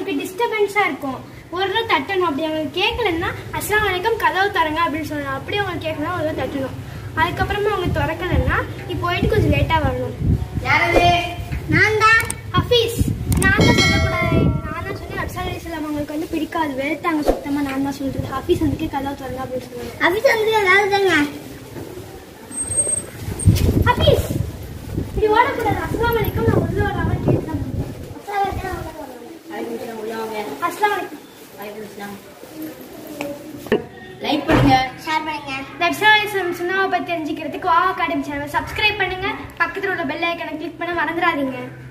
அவங்களுக்கு டிஸ்டர்பன்ஸா இருக்கும். ஒரு தடவை தட்டணும். அப்படி அவங்க கேட்கலன்னா அஸ்ஸலாமு அலைக்கும் கதவு தரங்க அப்படின்னு சொல்லணும். அப்படியே அவங்க கேட்கலாம் ஒரு தடவை தட்டணும். அதுக்கப்புறமா அவங்க திறக்கலன்னா நீ போயிட்டு கொஞ்சம் லேட்டா வரணும். யாரது? நான் தான் ஹஃபீஸ். நான் தான் சொல்லக்கூடாது. நான் தான் சொன்னேன் அப்சல் அலைஹிஸ்ஸலாம் அவங்களுக்கு வந்து பிடிக்காது, வெறுத்தாங்க சுத்தமா. நான் தான் சொல்றது ஹஃபீஸ் வந்து கதவு தரங்க அப்படின்னு சொல்லுவாங்க. ஹஃபீஸ் வந்து ஏதாவதுங்க ஹஃபீஸ் இப்படி ஓடக்கூடாது. அஸ்ஸலாமு அலைக்கும் நான் உள்ள வராம கேட்கலாம். அஸ்ஸலாமு அலைக்கும். லைக் பண்ணுங்க, ஷேர் பண்ணுங்க. அப்சல் அலைஹிஸ்ஸலாம் சுன்னாவை பத்தி தெரிஞ்சுக்கிறதுக்கு வாவ் அகாடமி சேனல் சப்ஸ்கிரைப் பண்ணுங்க. பக்கத்துல உள்ள பெல் ஐகானை கிளிக் பண்ண மறந்துடாதீங்க.